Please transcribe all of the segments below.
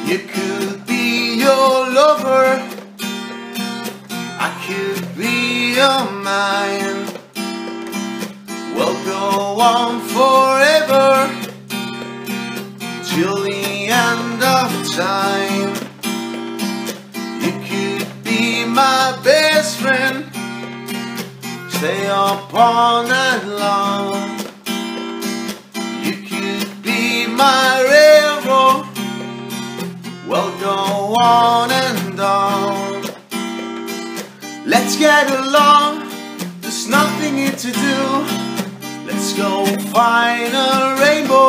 You could be your lover, I could be your man. We'll go on forever till the end of time. You could be my best friend, stay up all night long. You could be my railroad, we'll go on and on. Let's get along, there's nothing here to do. Let's go find a rainbow.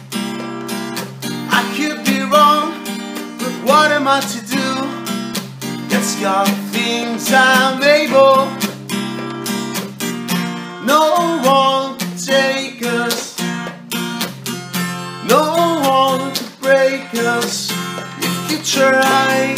I could be wrong, but what am I to do? Yes, God thinks I'm able. No one can take us, no one can break us if you try.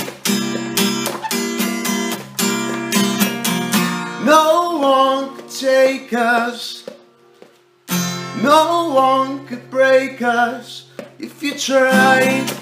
No one can take us, no one could break us if you try.